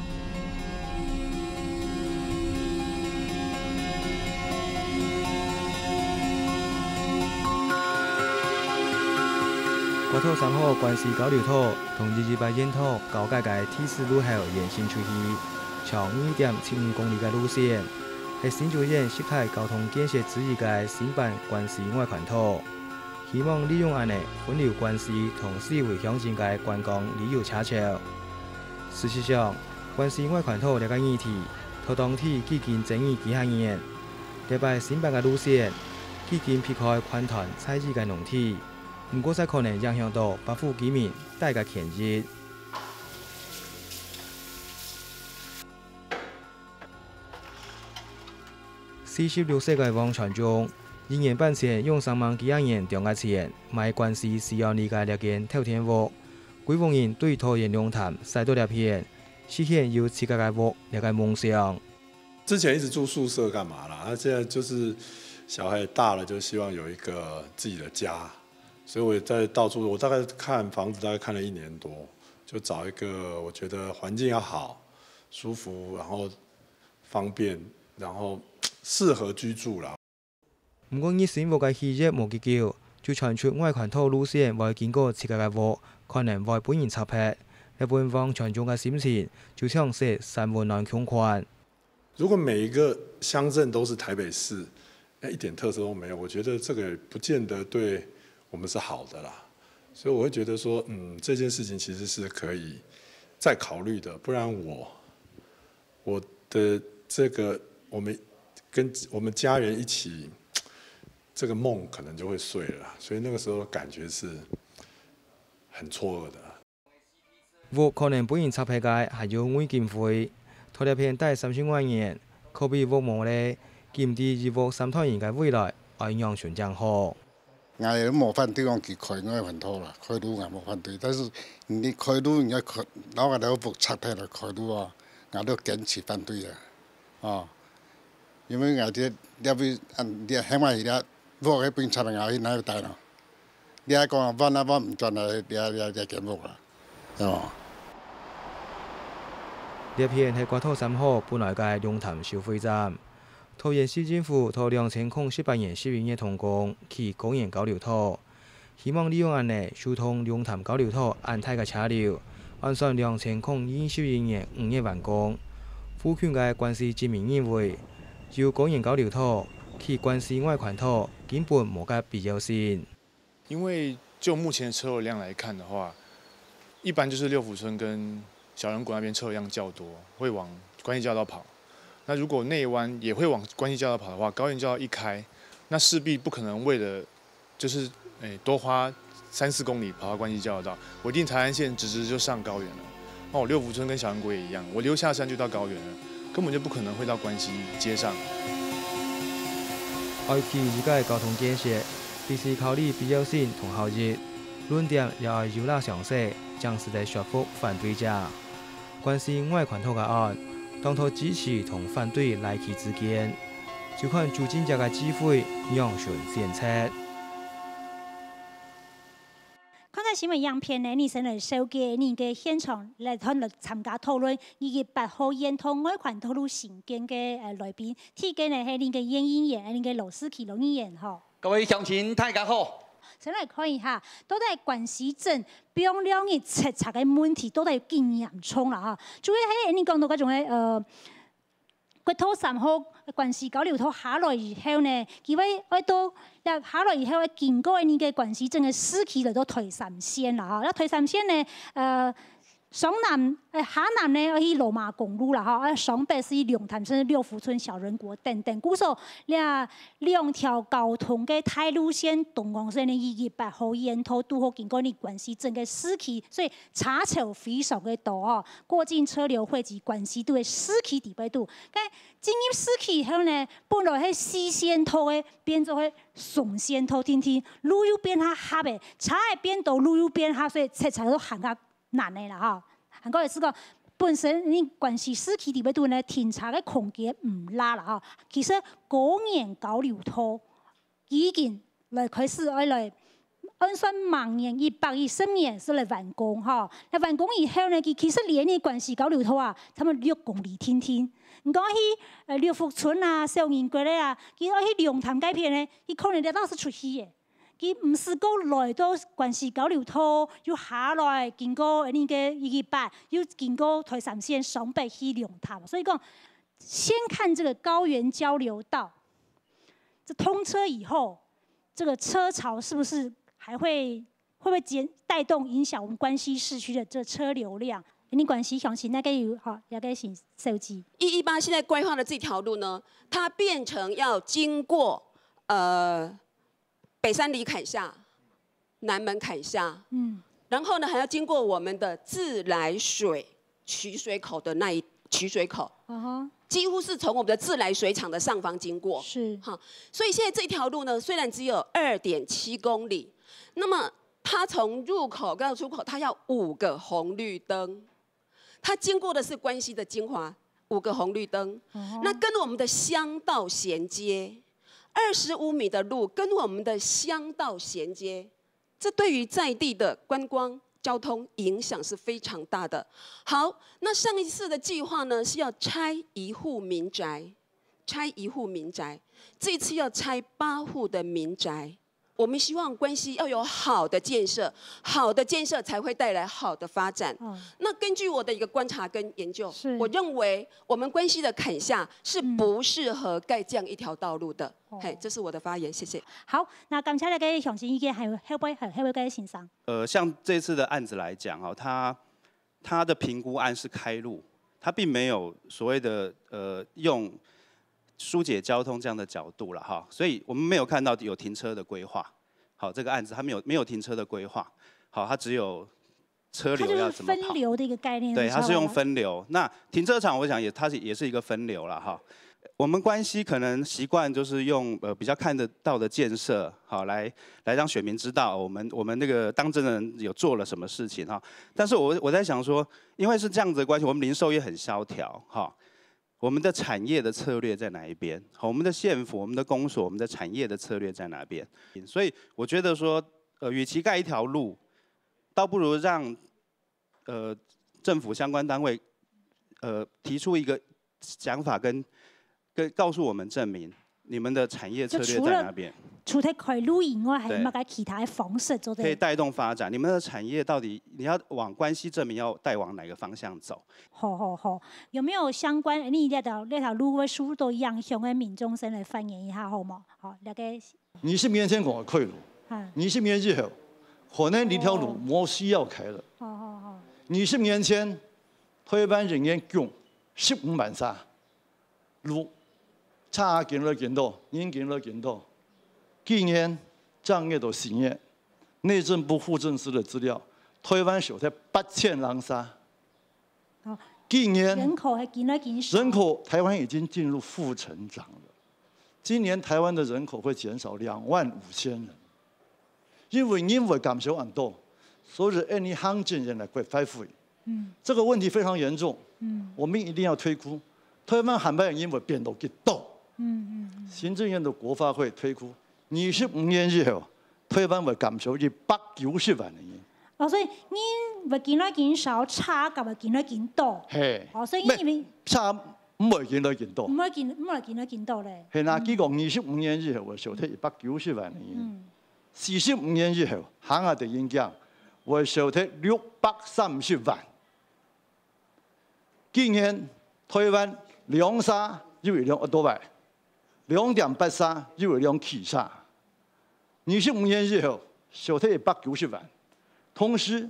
國土三號關西交流道同二二八研討高架嘅 T 四路後延伸出去，長二點七五公里嘅路線，係新竹縣生態交通建設之一嘅新版關西外環道。希望利用安尼分流關西同四圍鄉鎮嘅觀光旅遊車潮。事實上，關西外環道呢個議題，到當地幾經爭議幾下年，呢擺新版嘅路線幾經劈開環團採集嘅農地。唔過，才可能影響到北府居民大嘅權益。四十六歲嘅王傳忠，一年半前用三萬幾萬元中嘅錢買關西西洋里嘅一間透天屋，規劃人對桃園龍潭曬到一片，實現有自家嘅屋一個夢想。 之前一直住宿舍幹嘛啦？他現在就是小孩大了，就希望有一個自己的家。所以我在到處，我大概看房子大概看了一年多，就找一個我覺得環境要好、舒服，然後方便，然後適合居住啦。 唔過以新屋嘅氣熱無結構，就傳出外環道路線會經過自家嘅屋，可能會本人插撇。日本方傳中嘅心情就像是山溫暖窮寬。 如果每一個鄉鎮都是台北市，一點特色都沒有，我覺得這個不見得對我們是好的啦，所以我會覺得說，嗯，這件事情其實是可以再考慮的，不然我我的這個我們跟我們家人一起，這個夢可能就會碎了，所以那個時候感覺是很錯愕的。 屋可能本人插起嘅係要每件費，拖一片大三千萬元，可比屋冇咧，見啲二屋三套人嘅未來，愛樣選將好。 我也冇反對講佢開外環道啦，開路我冇反對，但是你開路人家開，老我哋屋拆開來開路啊，我都堅持反對啊，哦，因為我哋呢邊按啲起碼而家屋喺邊拆嚟，我去哪度帶咯？你係講翻啊翻唔轉啊，你你你建屋啦，係嘛？ 呢片係國土三號本來嘅龍潭消費站。桃園市政府托兩千零十八年十一月動工起公園交流道，希望利用安尼疏通龍潭交流道安泰嘅車流，按算兩千零二十一年五月完工。附近嘅關西居民認為，就公園交流道起關西外環道根本冇個必要性。 因為就目前的車流量來看的話，一般就是六福村跟小人國那邊車流量較多，會往關西交流道跑。那如果內灣也會往關西交流道跑的話，高園交流道一開，那勢必不可能為了就是誒多花三四公里跑到關西交流道，我一定台南線直直就上高園了。那我六福村跟小人國也一樣，我溜下山就到高園了，根本就不可能會到關西街上。 愛去而家嘅交通建設，必須考慮必要性同效益，論點也要有納詳細，將實際說服反對者。關西外環道嘅案。當初支持同反對來去之間，就看主戰者嘅機會讓選選擇。 剛才新聞樣片呢，你先嚟收嘅你嘅現場嚟睇嚟參加討論，二月八號研討外環道路新建嘅誒來賓，提嘅呢係你嘅演藝員，你嘅羅斯奇羅演員嗬。 各位鄉親大家好。 先嚟看一下，到底關西鎮變量嘅拆拆嘅問題，到底有幾嚴重啦？嚇，主要喺你講到嗰種嘅誒國土三號關西交流道下來以後呢，佢會愛到下來以後會經過你嘅關西鎮嘅市區嚟到台三線啦。嚇，那台三線呢誒上南诶下南呢去罗马公路啦吼，啊上北是去龙潭甚至六福村小人国等等，故说俩两条交通嘅泰路线东港线呢，一一八号沿途都好经过你关系整个市区，所以车潮非常嘅多哦，过境车流汇集关系都嘅市区地北度，咁进入市区以后呢，本来係四线头嘅变做係双线头，天天路又变下狹嘅，车係变到路又变下，所以车才都行下难嘅啦吼。韩国也是个本身你关系市区地北度呢，停车嘅空间唔拉啦吼。其实嗰年交流道已經來開始愛來按算明年一百一十年是來完工吼。那完工以後呢，佢其實連呢關係交流道啊，差唔多六公里天天。唔講去誒六福村啊、小人國咧啊，佢愛去龍潭嗰片呢，佢可能你當時出去嘅。佢唔是講來到關係交流道，要下來經過呢個一一八，要經過台三線上北去龍潭，所以講先看這個高原交流道，這通車以後，這個車潮是不是還會會不會減帶動影響我們關西市區的這車流量？你關係詳細那個有哈，也該先手機。 一一八現在規劃的這條路呢，它變成要經過呃。北山里坎下、南門坎下，嗯，然後呢，還要經過我們的自來水取水口的那一取水口，uh huh. 幾乎是從我們的自來水廠的上方經過，是哈。所以現在這條路呢，雖然只有二點七公里，那麼它從入口到出口，它要五個紅綠燈，它經過的是關西的精華，五個紅綠燈， uh huh. 那跟我們的鄉道銜接。二十五米的路跟我們的鄉道銜接，這對於在地的觀光交通影響是非常大的。好，那上一次的計劃呢是要拆一戶民宅，拆一戶民宅，這一次要拆八戶的民宅。我們希望關西要有好的建設，好的建設才會帶來好的發展。嗯、那根據我的一個觀察跟研究，我認為我們關西的坎下是不適合蓋這樣一條道路的。嗯、嘿，這是我的發言，謝謝。 好，那剛才那個詳細意見還有會不會還會不會先生？ 呃，像這次的案子來講，哦，他他的評估案是開路，他並沒有所謂的呃用。疏解交通這樣的角度了哈，所以我們沒有看到有停車的規劃。好，這個案子它沒有沒有停車的規劃。好，它只有車流要怎麼跑。它就是分流的一個概念。對，它是用分流。那停車場我想也它是也是一個分流了哈。我們關西可能習慣就是用呃比較看得到的建設，好來來讓選民知道我們我們那個當真人有做了什麼事情哈。但是我我在想說，因為是這樣子的關係，我們零售業很蕭條哈。我們的產業的策略在哪一邊？好，我們的縣府、我們的公所、我們的產業的策略在哪邊？所以我覺得說，呃，與其蓋一條路，倒不如讓，呃，政府相關單位，呃，提出一個想法跟，跟告訴我們證明你們的產業策略在哪邊。 除咗開路以外，還有乜嘢其他嘅方式做？ 可以帶動發展。你們的產業到底你要往關西證明要帶往哪個方向走？ 好好好，有沒有相關你呢條呢條路嘅疏導影響嘅民眾先嚟反映一下好冇？好，大家。 二十年前講嘅開路，二十年之後，可能呢條路冇需要開了。好好好。二十年前，台灣人員共十五萬沙路，差見了見到，人見了見到。今年正月到十月，內政部戶政司的資料，台灣少咗八千人沙。今年人口係減咗減少。 人口台灣已經進入負成長了。今年台灣的人口會減少兩萬五千人，因為因為減少很多，所以按你行政人來會恢復。嗯，這個問題非常嚴重。嗯，我們一定要推估，台灣航班因為變到幾多？嗯嗯。行政院的國發會推估。二十五年之後，台灣會減少一百九十萬人。 哦，所以你會見到減少，差咁會見到見多。係。哦，所以因為差唔會見到見多。 唔會見唔會見到見多咧。 係嗱，結果二十五年之後會少咗一百九十萬人。嗯。四十五年之後，行下嘅影響會少咗六百三十萬。今年台灣兩沙又有兩多萬，兩點八沙又有兩起沙。二十五年之後，少咗一百九十萬。同時，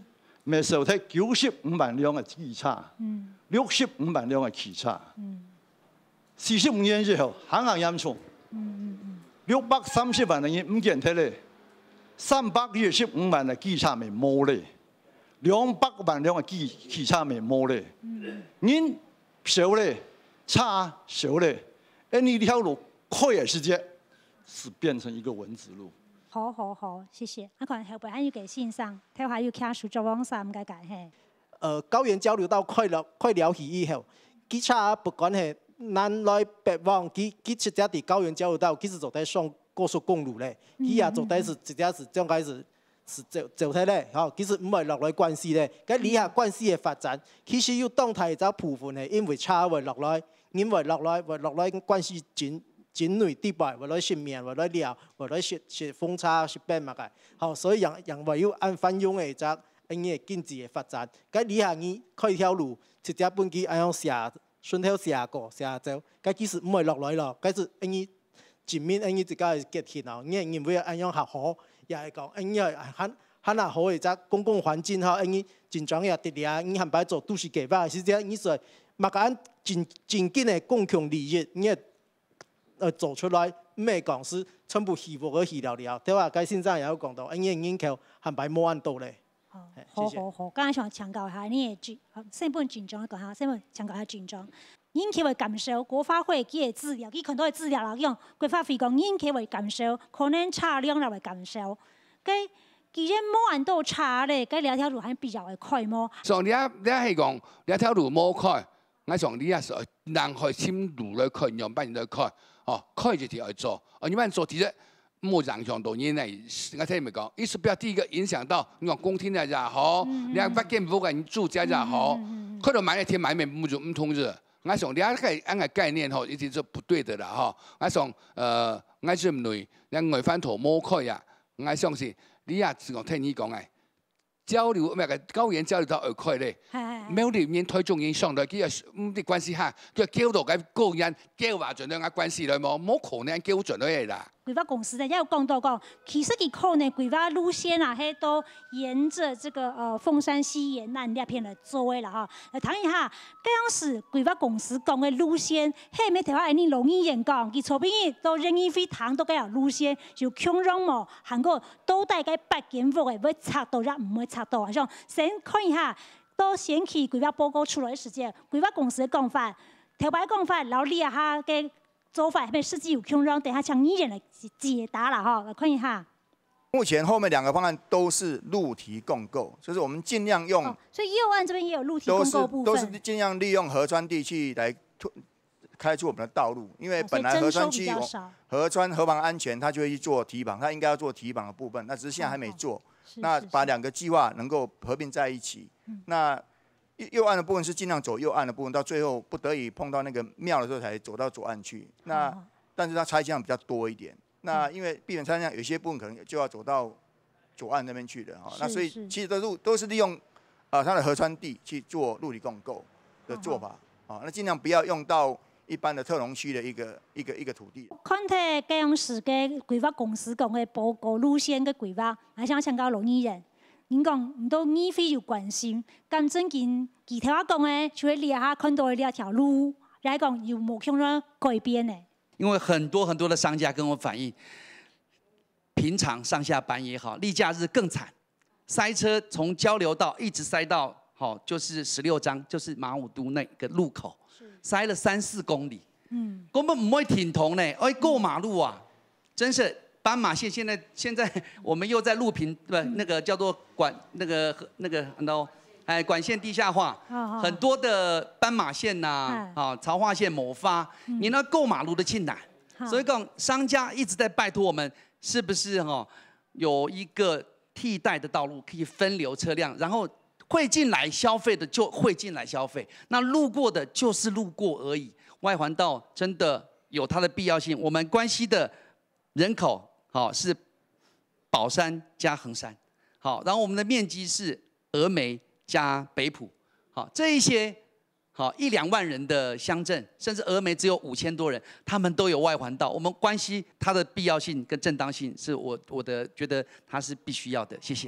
未受体九十五万辆嘅汽車，六十五萬輛嘅汽車，四十五年之後，行行嚴重，六百三十萬人唔見體咧，三百二十五萬嘅汽車未冇咧，兩百萬輛嘅汽汽車未冇咧，人少咧，車少咧，而呢條路開嘅時間是變成一個文字路。 好好好，謝謝。我可能後邊還要給先生，睇下要卡數作網上唔該解嘿。 呃，高原交流道快了快了起以後，機車不管係南來北往，佢佢直接喺高原交流道，其實就喺上高速公路咧，佢也就喺是直接是將開始是走走睇咧，吼，其實唔係落來關係咧，咁以下關係嘅發展，其實要動態就部分係因為車會落來，因為落來會落來關係緊。境內地帶或者食麵或者料或者食食風車食餅嘛個，好，所以人人為要按翻用嘅則因嘅經濟嘅發展，咁以下呢開條路直接本佢按樣寫順條寫過寫走，咁其實唔會落來咯，咁是因為前面因為自家嘅結合咯，因為因為按樣合好，又係講因為很很啊好嘅則公共環境吼，因為真正嘅啲嘢，因係擺做都市計劃，實際意思嘛個按真真緊嘅共同利益，因呃，走出來，唔係講是全部欺負個欺了了，對吧？該先生也有講到，因為人口係擺冇按到咧。 好好好，剛才想強調下呢個緊，先本緊張講下，先本強調下緊張。人口嘅感受，國發會佢嘅資料，佢看到嘅資料啦，用國發會講人口嘅感受，可能車輛嚟嘅感受，該既然冇按到車咧，該兩條路係比較嘅快麼？ 所以你啊，你啊係講兩條路冇開，我講你啊是人去簽路來開，用班人來開。哦，開就條去做，哦，你慢做，其實冇影響到人嚟。我聽你們講，意思不要第一個影響到你講公廳的也好，你講北京不管你住家也好，開到買一天買面唔就唔通熱。我想你啊個按個概念吼，一定是不對的啦吼。我想呃，我認為你外翻頭冇開呀，我相信你也只講聽你講誒。交流唔係個高原交流道而開咧，冇裡面推中影上來，佢又唔啲關係嚇，佢交到個高原交話盡量嘅關係來冇，冇可能交盡嚟啦。 規劃公司咧，也有講到講，其實佢可能規劃路線啊，係都沿着這個呃鳳山西沿岸那片來做嘅啦哈。嚟談一下，嗰陣時規劃公司講嘅路線，係咪頭下你容易演講？佢錯邊都容易飛行到嗰條路線，就強讓冇行過都大概八間屋嘅，會拆到也唔會拆到。像先看一下，到先期規劃報告出來嘅時間，規劃公司嘅講法，頭擺講法，然後你下嘅。做法係咪實際有強讓？等下請議員來解答啦，哈，來看一下。 目前後面兩個方案都是路堤共構，就是我們盡量用。哦、 所以右岸這邊也有路堤共構部分。 都是都是盡量利用河川地去來開出我們的道路，因為本來河川區河川河防安全，它就會去做堤防，它應該要做堤防的部分，那只是現在還沒做。哦、那把兩個計劃能夠合併在一起，嗯、那。右岸的部分是盡量走右岸的部分，到最後不得已碰到那個廟的時候才走到左岸去。那但是它拆遷量比較多一點。那因為避免拆遷量，有些部分可能就要走到左岸那邊去的哈。那所以其實都是都是利用啊、呃、它的河川地去做陸地共構的做法啊。那盡量不要用到一般的特農區的一個一個一個土地。 看睇嗰樣時嘅規劃公司講嘅報告路線嘅規劃，我想請教龍議員。你講唔到議會有關心，咁正經其他講誒，就會列下看到嘅兩條路，來講有冇向讓改變呢？ 因為很多很多的商家跟我反映，平常上下班也好，例假日更慘，塞車從交流道一直塞到好，就是十六張，就是馬武都那個路口，塞了三四公里，嗯，根本唔會停同呢，哎過馬路啊，真是。斑馬線現在現在我們又在路平不那個叫做管那個那個 no 哎管線地下化，很多的斑馬線吶啊潮化線某發，你那過馬路的困難，所以講商家一直在拜託我們，是不是哈有一個替代的道路可以分流車輛，然後會進來消費的就會進來消費，那路過的就是路過而已。外環道真的有它的必要性，我們關西的人口。好是寶山加橫山，好，然後我們的面積是峨眉加北埔，好，這一些好一兩萬人的鄉鎮，甚至峨眉只有五千多人，他們都有外環道，我們關係它的必要性跟正當性，是我我的覺得它是必須要的，謝謝。 那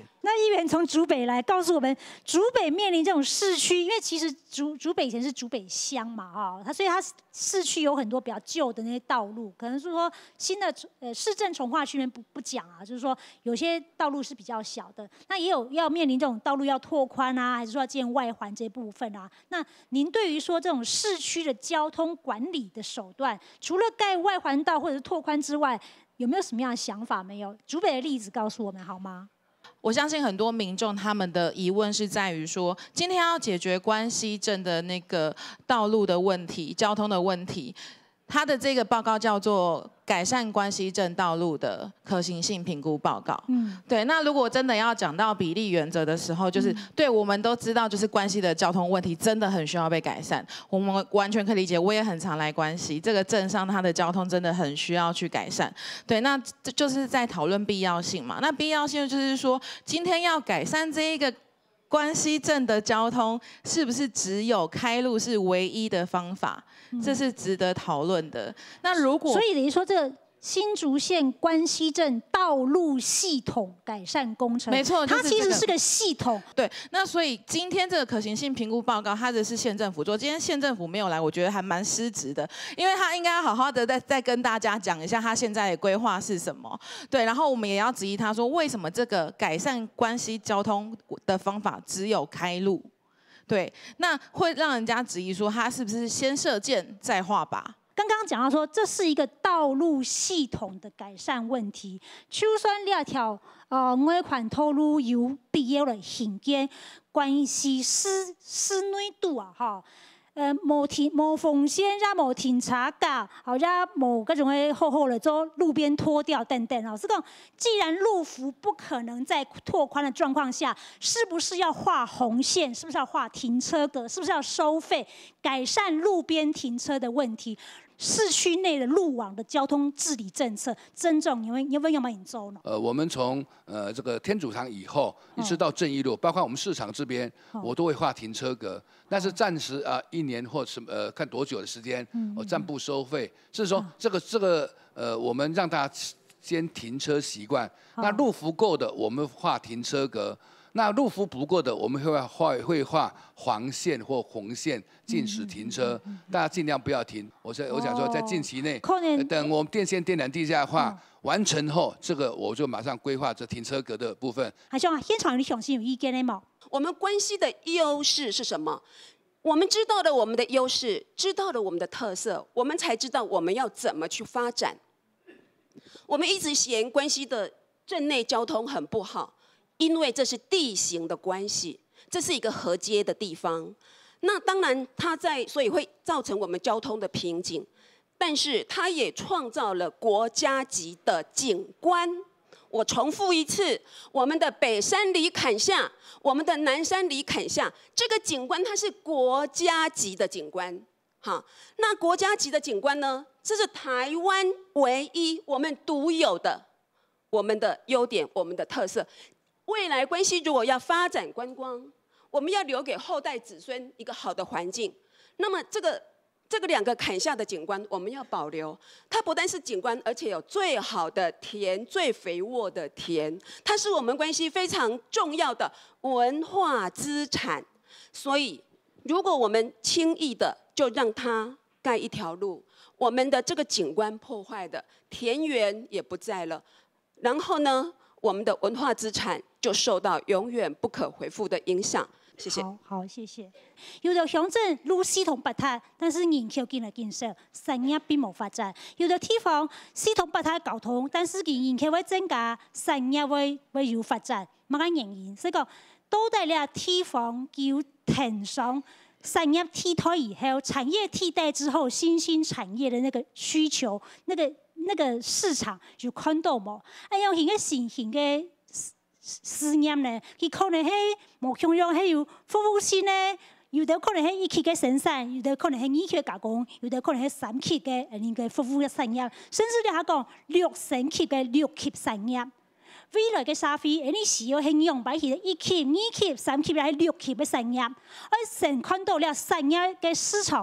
议员从竹北来告诉我们，竹北面临这种市区，因为其实竹竹北以前是竹北乡嘛，哈，它所以它市区有很多比较旧的那些道路，可能是说新的呃市政重划区面不不讲啊，就是说有些道路是比较小的，那也有要面临这种道路要拓宽啊，还是说要建外环这部分啊？那您对于说这种市区的交通管理的手段，除了盖外环道或者是拓宽之外，有没有什么样的想法？没有，竹北的例子告诉我们好吗？ 我相信很多民众他们的疑问是在于说，今天要解决关西镇的那个道路的问题、交通的问题，它的这个报告叫做改善关西镇道路的可行性评估报告。嗯，对。那如果真的要讲到比例原则的时候，就是、嗯、对我们都知道，就是关西的交通问题真的很需要被改善。我们完全可以理解，我也很常来关西，这个镇上它的交通真的很需要去改善。对，那这就是在讨论必要性嘛。那必要性就是说，今天要改善这一个关西镇的交通，是不是只有开路是唯一的方法？这是值得讨论的。那如果所以等于说，这个新竹县关西镇道路系统改善工程， 没错， 它其实是个系统。 对，那所以今天这个可行性评估报告，它的是县政府做。今天县政府没有来，我觉得还蛮失职的，因为他应该要好好的再再跟大家讲一下他现在的规划是什么。对，然后我们也要质疑他说，为什么这个改善关西交通的方法只有开路？对，那会让人家质疑说，他是不是先射箭再画靶？ 刚刚讲到说，这是一个道路系统的改善问题。就算两条呃外环道路有必要的兴建，关系市市内度啊，哈。呃，无停无缝线，也无停车架，或者无各种的厚厚的做路边拖掉等等。老实讲，既然路幅不可能在拓宽的状况下，是不是要画红线？是不是要画停车格？是不是要收费？改善路边停车的问题？市区内的路网的交通治理政策，真正你们你们有没有研究呢？ 呃，我们从呃这个天主堂以后，一直到正义路，包括我们市场这边，我都会画停车格。但是暂时啊、呃，一年或什么呃，看多久的时间，我暂不收费。是说这个这个呃，我们让大家先停车习惯。那路幅够的，我们画停车格。那路幅不够的，我们会画会画黄线或红线禁止停车，大家尽量不要停。我在我想说，在近期内，等我们电线电缆地下化完成后，这个我就马上规划这停车格的部分。 还像现场有详细有意见的吗？ 我们关西的优势是什么？我们知道了我们的优势，知道了我们的特色，我们才知道我们要怎么去发展。我们一直嫌关西的镇内交通很不好。因为这是地形的关系，这是一个河街的地方，那当然它在，所以会造成我们交通的瓶颈，但是它也创造了国家级的景观。我重复一次，我们的北山里坎下，我们的南山里坎下，这个景观它是国家级的景观。好，那国家级的景观呢，这是台湾唯一我们独有的，我们的优点，我们的特色。未来关西如果要发展观光，我们要留给后代子孙一个好的环境。那么这个这个两个坎下的景观，我们要保留。它不但是景观，而且有最好的田、最肥沃的田，它是我们关西非常重要的文化资产。所以，如果我们轻易的就让它盖一条路，我们的这个景观破坏的，田园也不在了。然后呢？我们的文化资产就受到永远不可回复的影响。谢谢。 好，好，谢谢。有的乡镇路系统不太，但是人口进来建设，产业并冇发展；有的地方系统不太交通，但是人口会增加，产业会会有发展，乜个原因？所以讲，都在咧地方叫腾上产业替代以后，产业替代之后，新兴产业的那个需求，那个。那个市场就看到冇，哎呀，迄个新型嘅事业呢，佢可能係無同樣係有服務性呢，有的可能係一級嘅生產，有的可能係二級嘅加工，有的可能係三級嘅誒個服務嘅產業，甚至你下講六星級嘅六級產業。未來嘅社會，誒你需要係用擺喺一級、二級、三級，係六級嘅產業，而成看到了產業嘅市場。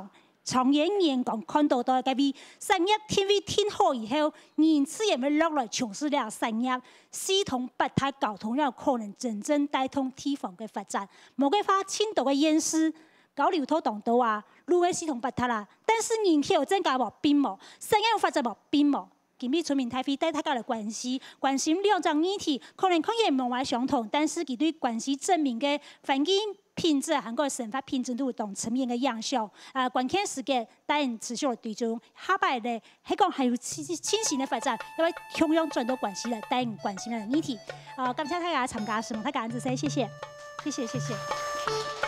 长远眼光看到到嗰邊產業天位天好以後，人自然會落來從事了產業，系統不太交通了可能真正帶動地方嘅發展。冇嘅話，青島嘅演示交流途當道啊，路嘅系統不太啦，但是人口增加冇變冇，產業發展冇變冇。今日村民大會帶大家來關心關心兩種議題，可能看起來冇話相同，但是佢對關係證明嘅環境品質韓國生活品質都有同層面嘅影響。啊，關鍵時間當然持續嚟追蹤，下擺咧係講係有清清醒嘅發展，因為同樣轉到關係嚟當然關心嘅議題。啊，感謝大家參加，希望大家支持，謝謝，謝謝，謝謝。